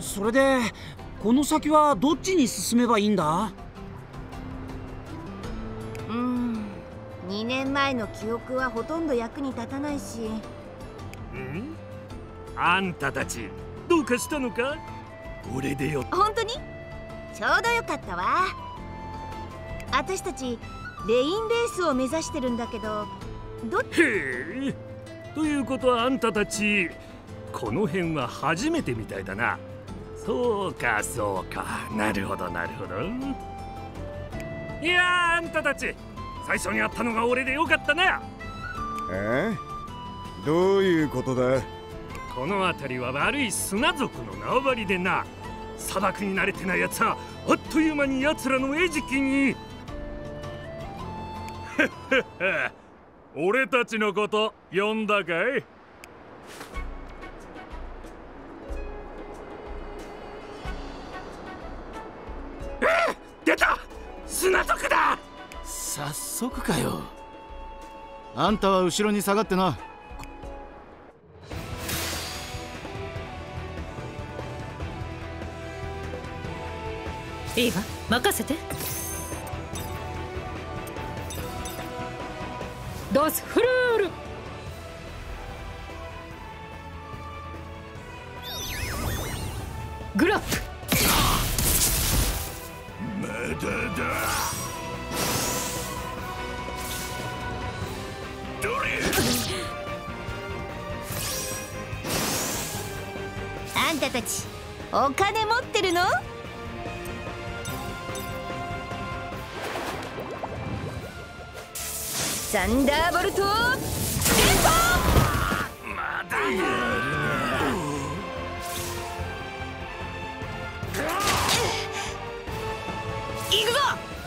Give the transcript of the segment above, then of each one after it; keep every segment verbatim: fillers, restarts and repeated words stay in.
それでこの先はどっちに進めばいいんだ？ うーん、にねんまえの記憶はほとんど役に立たないし。 ん？あんたたちどうかしたのか？俺でよ。 本当に？ちょうどよかったわ。私たちレインレースを目指してるんだけど、どっへえ。ということはあんたたちこの辺は初めてみたいだな。そうかそうか、なるほどなるほど。いやー、あんたたち最初に会ったのが俺でよかったな。 え？どういうことだ？ この辺りは悪い砂族の縄張りでな、砂漠に慣れてないやつはあっという間に奴らの餌食に。俺たちのこと呼んだかい？出た！砂族だ！ 早速かよ。あんたは後ろに下がってな。 いいわ、任せて。ドスフルール。グラップ。 まだだ。どれ？ あんたたちお金持ってるの？サンダーボルト電波！ まだやるな。 行くぞ！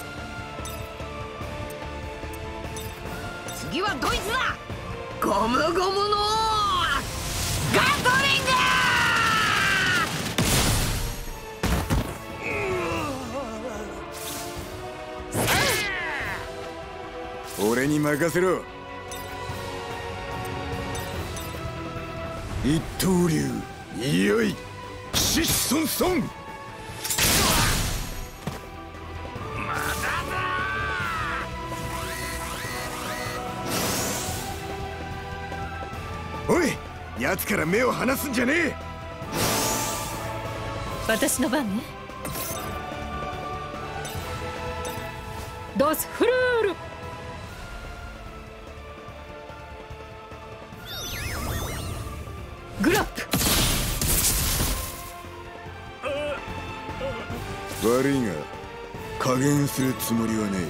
次はドイツだ！ゴムゴムのガトリング！ 俺に任せろ。一刀流、いよいシッソンソン。おい、奴から目を離すんじゃねえ。 私の番ね。ドスフルール。グラップ。 悪いが加減するつもりはね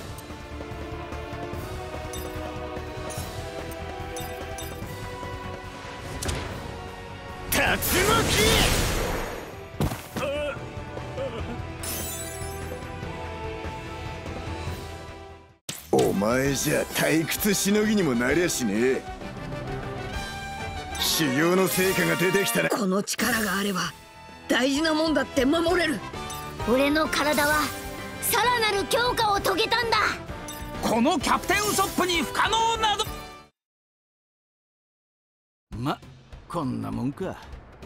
え。竜巻！お前じゃ退屈しのぎにもなりゃしねえ。修行の成果が出てきたら、 この力があれば大事なもんだって守れる。 俺の体はさらなる強化を遂げたんだ。 このキャプテンウソップに不可能など。 ま、こんなもんか。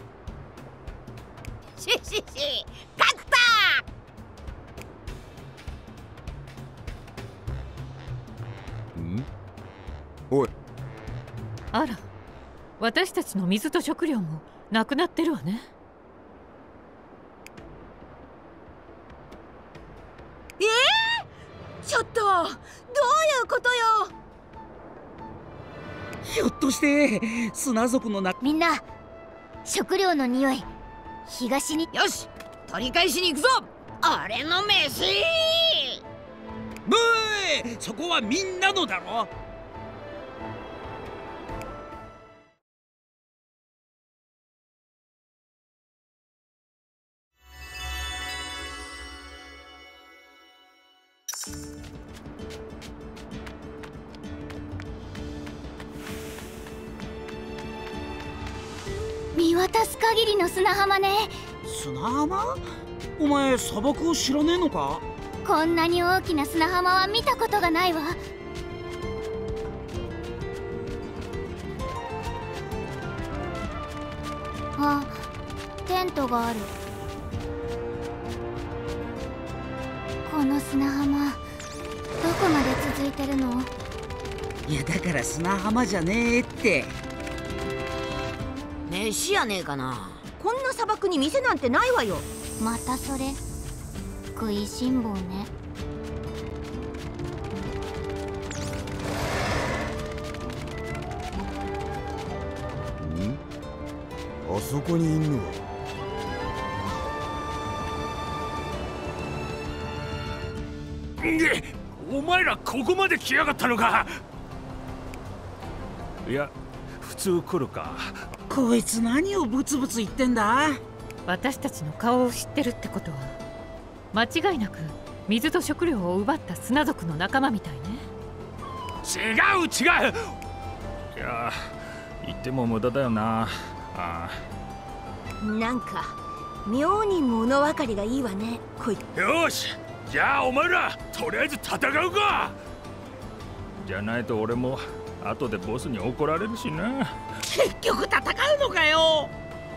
シシシ勝った！ ん？おい。 あら、私たちの水と食料もなくなってるわね。 えー、ちょっとどういうことよ。 ひょっとして砂族の中。 みんな食料の匂い東に。 よし、取り返しに行くぞ。俺の飯。 ブー！そこはみんなのだろ。 見渡す限りの砂浜ね。 砂浜？お前砂漠を知らねえのか？ こんなに大きな砂浜は見たことがないわ。あ、テントがある。 この砂浜どこまで続いてるの？ いやだから砂浜じゃねえって。 飯やねえかな。 こんな砂漠に店なんてないわよ。 またそれ食いしん坊ね。 あそこにいんのはげお前らここまで来やがったのか。いや普通来るか。 こいつ何をブツブツ言ってんだ。 私たちの顔を知ってるってことは間違いなく水と食料を奪った砂族の仲間みたいね。 違う違う。いや言っても無駄だよな。ああなんか妙に物分かりがいいわねこいつ。 よしじゃあお前らとりあえず戦うか。じゃないと俺も後でボスに怒られるしな。 結局戦うのかよ。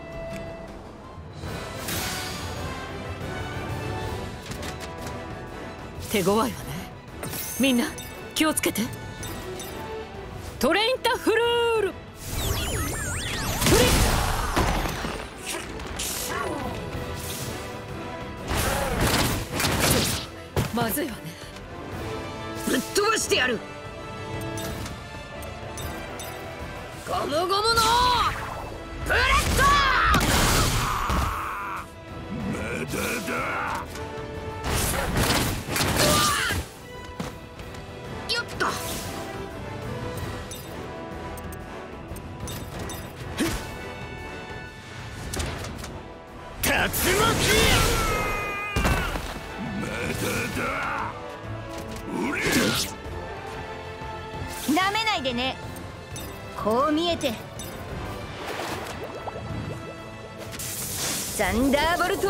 手強いわね。みんな気をつけて。トレインタフルールまずいわね。 ぶっ飛ばしてやる。ゴムゴムのブレッド。 まだだ。 よっと。 竜巻。まだだ。 なめないでね。こう見えてサンダーボルトテン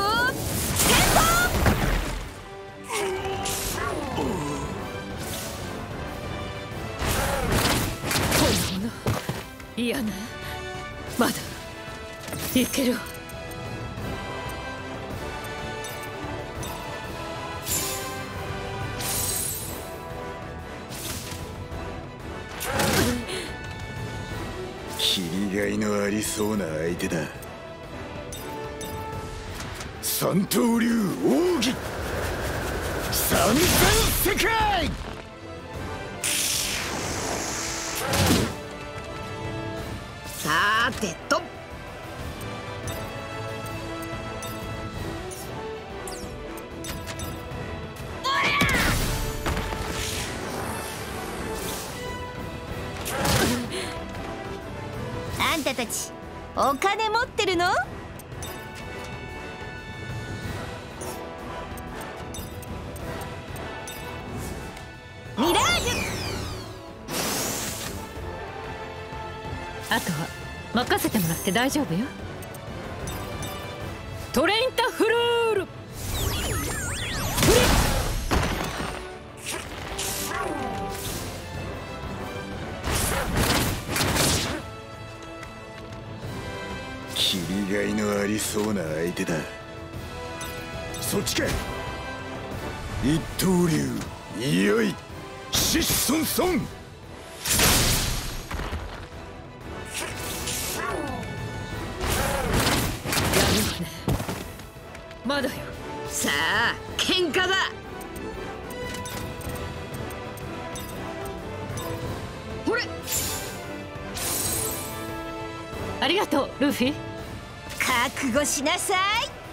ポいやな。まだいけるわ。 切りがいのありそうな相手だ。三刀流奥義三千世界。 さてとあんたたちお金持ってるの？ミラージュ。 あとは任せてもらって大丈夫よ。トレインタフルール切りがいのありそうな相手だ。そっちか。一刀流いよいシッソンソン。 まだよ。 さあ喧嘩だ。ほれありがとうルフィ。 覚悟しなさい。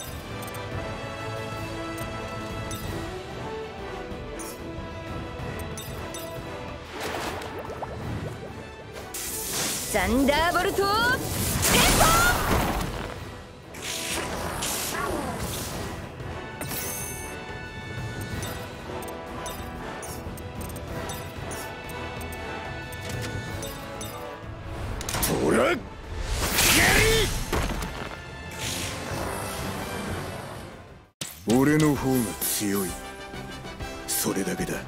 サンダーボルトテンポ。 ほら俺の方が強い。それだけだ。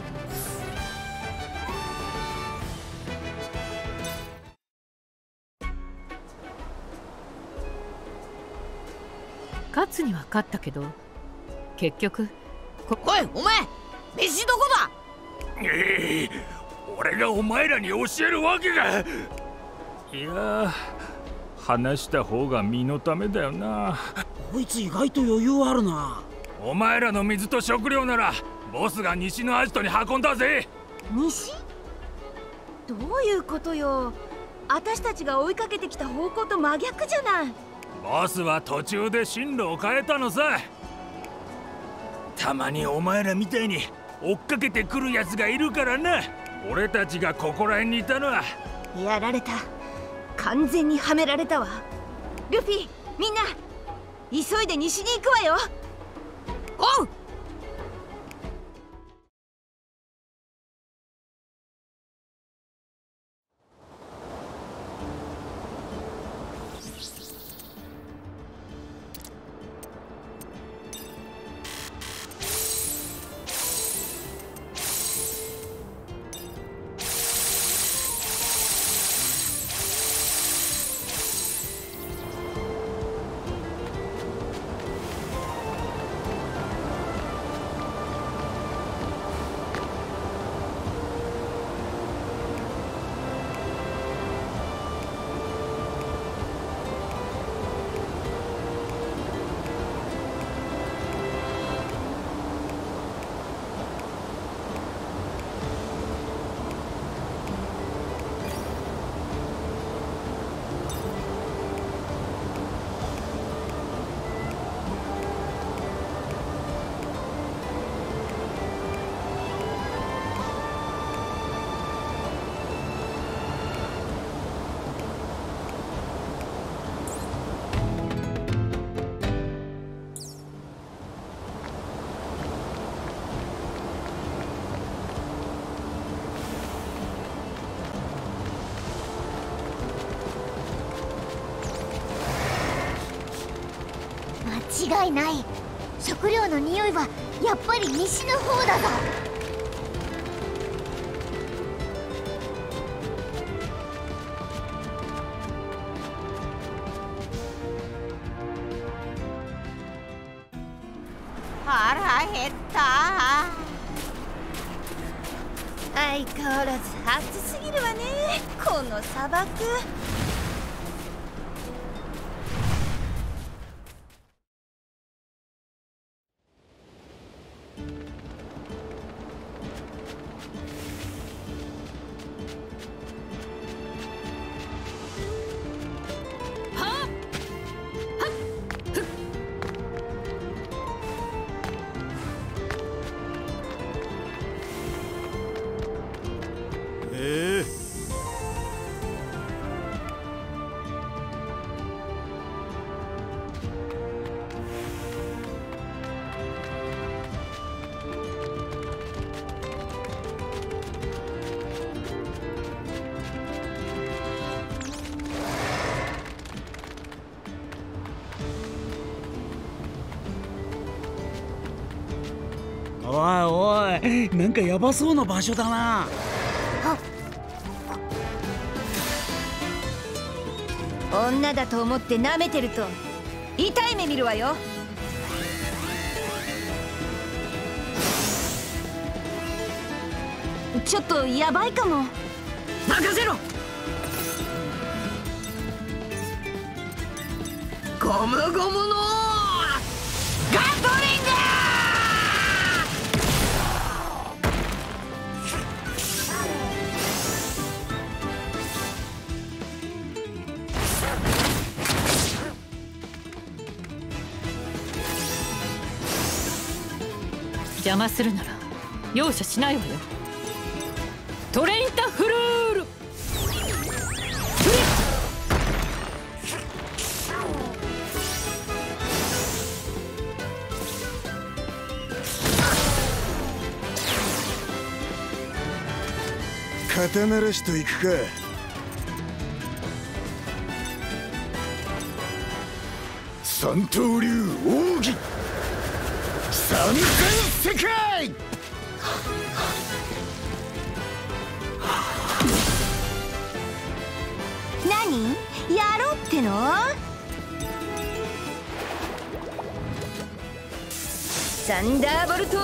勝つには勝ったけど結局おいお前、飯どこだ。 ええ、俺がお前らに教えるわけが。いや、話した方が身のためだよな。 こいつ意外と余裕あるな。 お前らの水と食料ならボスが西のアジトに運んだぜ。 西？どういうことよ。私たちが追いかけてきた方向と真逆じゃない。 ボスは途中で進路を変えたのさ。たまにお前らみたいに追っかけてくるやつがいるからな。俺たちがここら辺にいたのは。 やられた。完全にはめられたわ。ルフィ、みんな急いで西に行くわよ。 おう。 間違いない。食料の匂いはやっぱり西の方だぞ。 腹減った。 相変わらず暑すぎるわね、この砂漠。 おいおい、なんかヤバそうな場所だな。 女だと思って舐めてると痛い目見るわよ。ちょっとヤバいかも。 任せろ。ゴムゴムのガトリング。 邪魔するなら容赦しないわよ。トレインタフルール。 肩慣らしといくか。三刀流奥義三千世界。 何やろうっての？ サンダーボルト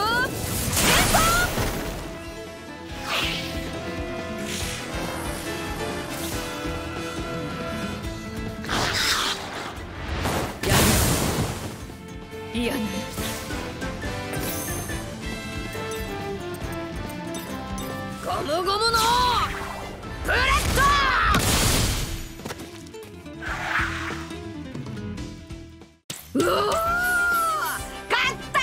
いやね。 ゴムゴムのブレッド。うおー、勝った。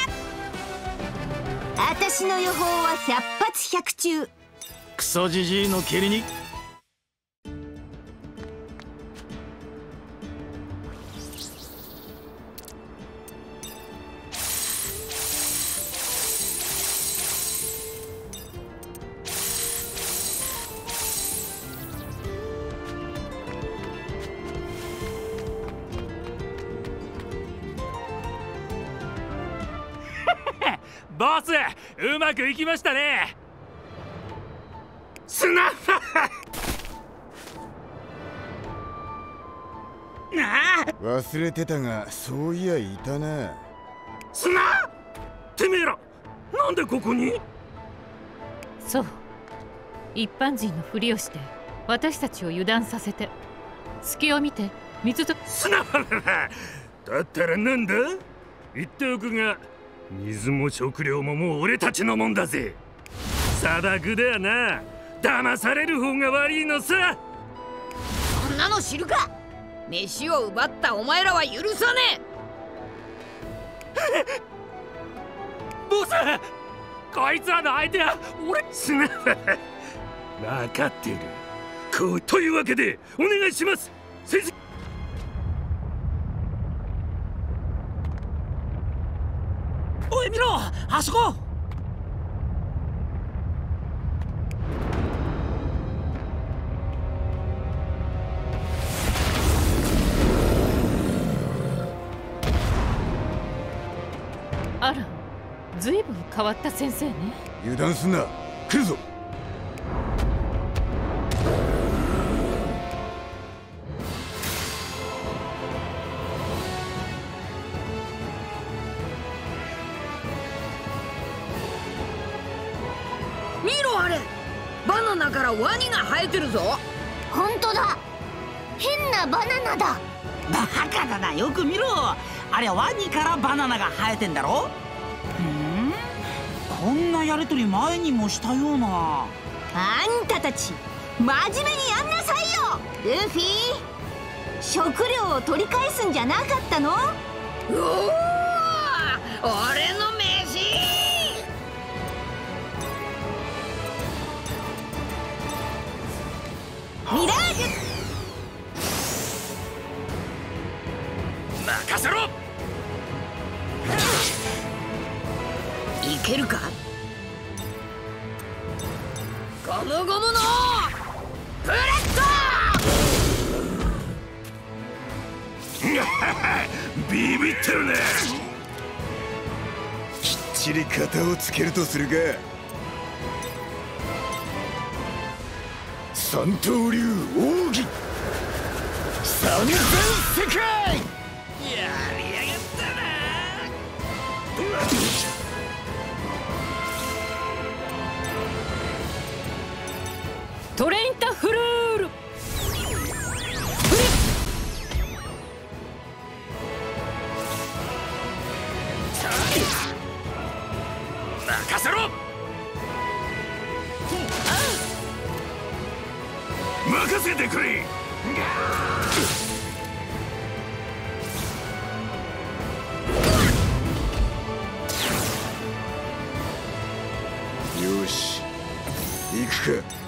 私の予報は百発百中。 クソジジイの蹴りにボス、うまくいきましたね。砂ああ、 忘れてたが、そういやいたな。 砂てめえら、なんでここに？ そう、一般人のふりをして私たちを油断させて、隙を見て水と砂だったらなんだ？言っておくが、水も食料ももう俺たちのもんだぜ。砂漠だよな。騙される方が悪いのさ。 そんなの知るか。飯を奪ったお前らは許さねえボス、こいつらの相手は俺。砂分かってる。こうというわけでお願いします、先生。 おい見ろ、あそこ。 あら、ずいぶん変わった先生ね。 油断すんな、来るぞ。 え。見ろあれ、バナナからワニが生えてるぞ。 本当だ、変なバナナだ。 バカだな、よく見ろ。あれワニからバナナが生えてんだろ。ふん、こんなやりとり前にもしたような。 あんたたち真面目にやんなさいよ。ルフィ、食料を取り返すんじゃなかったの？ うおー、俺の飯。 ミラージュ、 任せろ。 いけるか。ゴムゴムのブレッドビビってるね。 きっちり型をつけるとするか。三刀流奥義三千世界。 やりやがったな。 トレインタフルール。 任せろ。任せてくれ。 よし、行くか。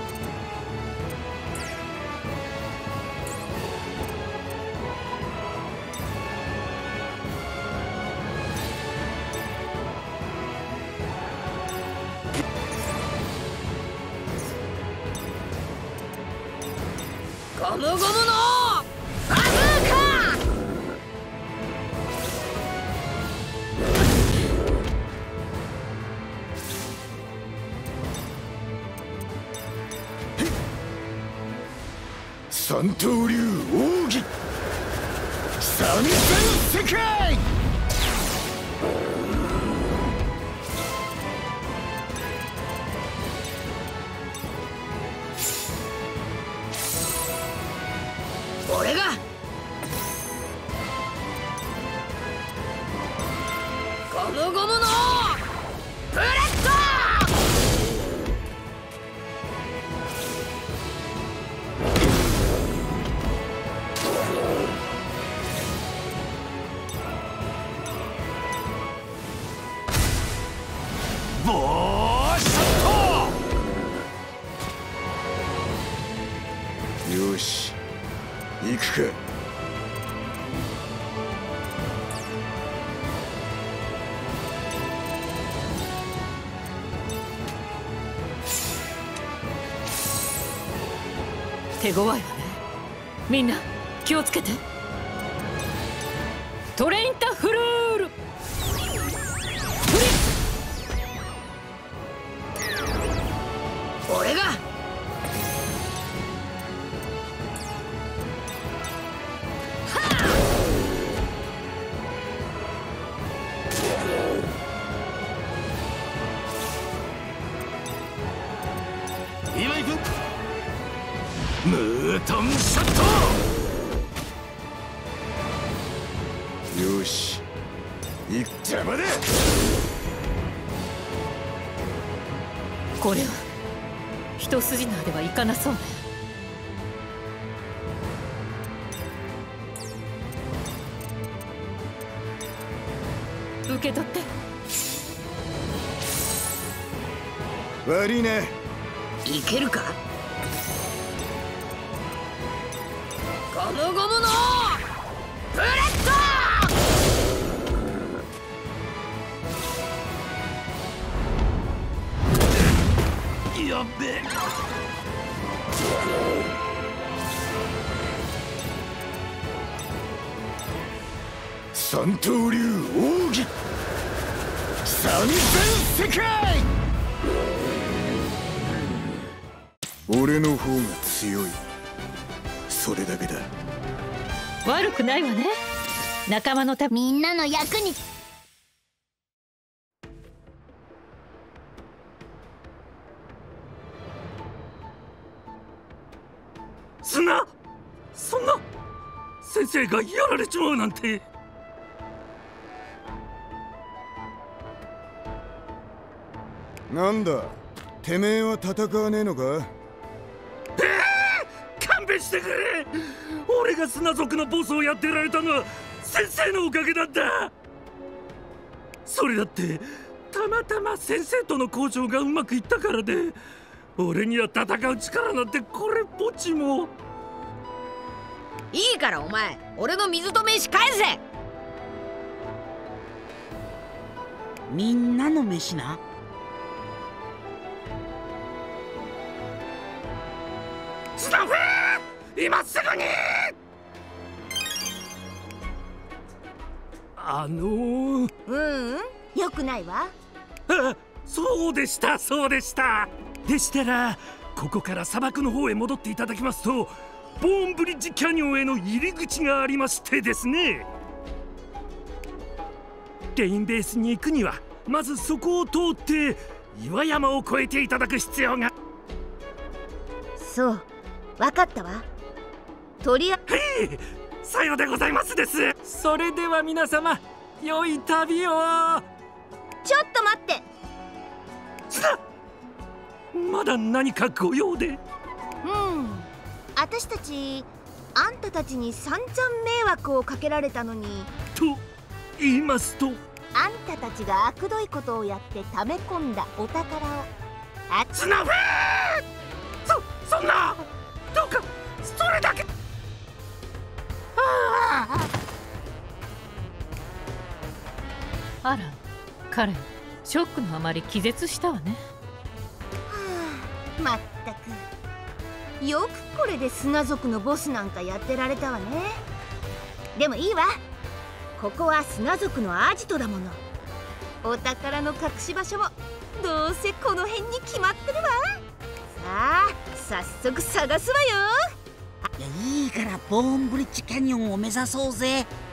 ゴムゴムのバズーカ。 三刀流奥義三千世界。 ムゴムのブレッド。 ボーショット。よし行くか。 手強いわね。みんな気をつけて。トレインタフルール。 俺が今行く。 ムートンショット。よし行く。邪魔だ。 これは一筋縄ではいかなそうね。受け取って。 悪いな。 いけるか。ゴムゴムのブレッド。 やっべえ。三刀流奥義三千世界。俺の方が強い、それだけだ。 悪くないわね。仲間のため。 みんなの役に。 砂、そんな先生がやられちまうなんて。 なんだ、てめえは戦わねえのか。 えー、勘弁してくれ。俺が砂族のボスをやってられたのは先生のおかげなんだ。それだってたまたま先生との交渉がうまくいったからで、俺には戦う力なんてこれっぽっちも。 いいからお前、俺の水と飯返せ。 みんなの飯な。 スタッフ今すぐに。あのー、 ううんよくないわ。 あ、そうでしたそうでした。でしたらここから砂漠の方へ戻っていただきますと、ボーンブリッジキャニオンへの入り口がありましてですね。レインベースに行くにはまずそこを通って岩山を越えていただく必要が。 そう、分かったわ。とりあえず、はい、さようでございますです。それでは皆様良い旅を。 ちょっと待って。 まだ何かご用で。 うん、私たちあんたたちに散々迷惑をかけられたのに。 と言いますと。 あんたたちが悪どいことをやって溜め込んだお宝を。あスナフー、そそんな、どうかそれだけ。 あら、彼ショックのあまり気絶したわね。 はあ、まったくよくこれで砂族のボスなんかやってられたわね。でもいいわ、ここは砂族のアジトだもの。お宝の隠し場所もどうせこの辺に決まってるわ。さあ早速探すわよ。 いや、いいからボーンブリッジキャニオンを目指そうぜ。